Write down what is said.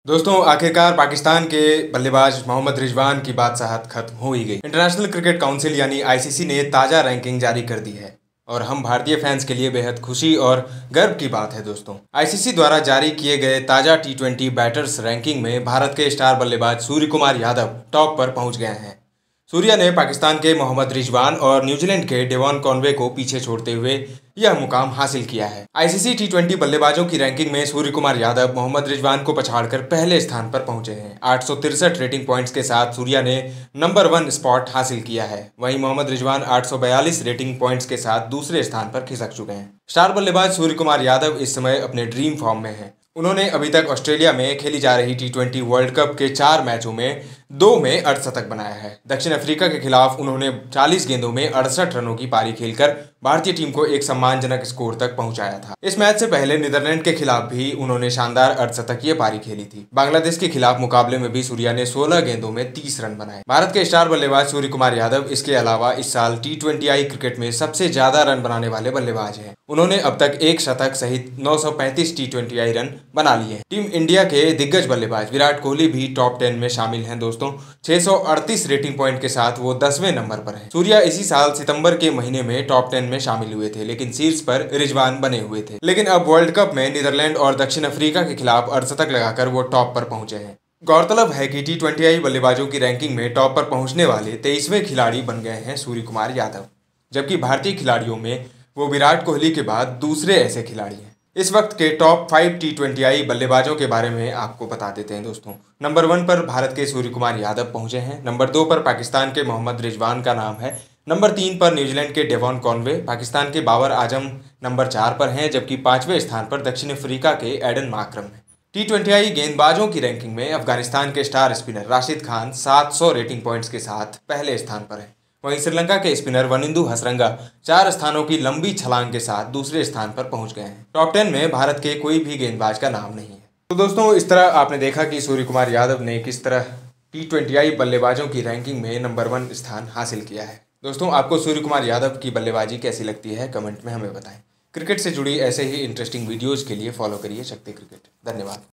दोस्तों आखिरकार पाकिस्तान के बल्लेबाज मोहम्मद रिजवान की बादशाहत खत्म हो ही गई। इंटरनेशनल क्रिकेट काउंसिल यानी आईसीसी ने ताज़ा रैंकिंग जारी कर दी है और हम भारतीय फैंस के लिए बेहद खुशी और गर्व की बात है। दोस्तों आईसीसी द्वारा जारी किए गए ताज़ा टी20 बैटर्स रैंकिंग में भारत के स्टार बल्लेबाज सूर्य कुमार यादव टॉप पर पहुंच गए हैं। सूर्या ने पाकिस्तान के मोहम्मद रिजवान और न्यूजीलैंड के डेवॉन कॉनवे को पीछे छोड़ते हुए यह मुकाम हासिल किया है। आईसीसी टी20 बल्लेबाजों की रैंकिंग में सूर्य कुमार यादव मोहम्मद रिजवान को पछाड़कर पहले स्थान पर पहुंचे हैं। 863 रेटिंग पॉइंट्स के साथ सूर्या ने नंबर 1 स्पॉट हासिल किया है। वहीं मोहम्मद रिजवान 842 रेटिंग पॉइंट्स के साथ दूसरे स्थान पर खिसक चुके हैं। स्टार बल्लेबाज सूर्य कुमार यादव इस समय अपने ड्रीम फॉर्म में हैं। उन्होंने अभी तक ऑस्ट्रेलिया में खेली जा रही टी20 वर्ल्ड कप के 4 मैचों में 2 में अर्धशतक बनाया है। दक्षिण अफ्रीका के खिलाफ उन्होंने 40 गेंदों में 68 रनों की पारी खेलकर भारतीय टीम को एक सम्मानजनक स्कोर तक पहुंचाया था। इस मैच से पहले नीदरलैंड के खिलाफ भी उन्होंने शानदार अर्धशतकीय पारी खेली थी। बांग्लादेश के खिलाफ मुकाबले में भी सूर्या ने 16 गेंदों में 30 रन बनाए। भारत के स्टार बल्लेबाज सूर्य कुमार यादव इसके अलावा इस साल टी20 क्रिकेट में सबसे ज्यादा रन बनाने वाले बल्लेबाज हैं। उन्होंने अब तक एक शतक सहित 935 टी20 रन बना लिए हैं। टीम इंडिया के दिग्गज बल्लेबाज विराट कोहली भी टॉप 10 में शामिल हैं। दोस्तों 638 रेटिंग पॉइंट के साथ वो 10वें नंबर पर हैं। सूर्या इसी साल सितंबर के महीने में टॉप 10 में शामिल हुए थे, लेकिन शीर्ष पर रिजवान बने हुए थे। लेकिन अब वर्ल्ड कप में नीदरलैंड और दक्षिण अफ्रीका के खिलाफ अर्धशतक लगाकर वो टॉप पर पहुंचे हैं। गौरतलब है कि टी20 बल्लेबाजों की रैंकिंग में टॉप पर पहुंचने वाले 23वें खिलाड़ी बन गए हैं सूर्य कुमार यादव, जबकि भारतीय खिलाड़ियों में वो विराट कोहली के बाद दूसरे ऐसे खिलाड़ी हैं। इस वक्त के टॉप 5 टी20 बल्लेबाजों के बारे में आपको बता देते हैं। दोस्तों नंबर 1 पर भारत के सूर्य कुमार यादव पहुंचे हैं। नंबर 2 पर पाकिस्तान के मोहम्मद रिजवान का नाम है। नंबर 3 पर न्यूजीलैंड के डेवॉन कॉनवे, पाकिस्तान के बाबर आजम नंबर 4 पर हैं, जबकि 5वें स्थान पर दक्षिण अफ्रीका के एडन मार्क्रम है। टी20 गेंदबाजों की रैंकिंग में अफगानिस्तान के star spinner Rashid Khan 700 rating points के साथ पहले स्थान पर है। वहीं श्रीलंका के स्पिनर वनिंदु हसरंगा 4 स्थानों की लंबी छलांग के साथ दूसरे स्थान पर पहुंच गए हैं। टॉप 10 में भारत के कोई भी गेंदबाज का नाम नहीं है। तो दोस्तों इस तरह आपने देखा कि सूर्य कुमार यादव ने किस तरह टी20 बल्लेबाजों की रैंकिंग में नंबर 1 स्थान हासिल किया है। दोस्तों आपको सूर्य कुमार यादव की बल्लेबाजी कैसी लगती है, कमेंट में हमें बताएं। क्रिकेट से जुड़ी ऐसे ही इंटरेस्टिंग वीडियोज़ के लिए फॉलो करिए शक्ति क्रिकेट। धन्यवाद।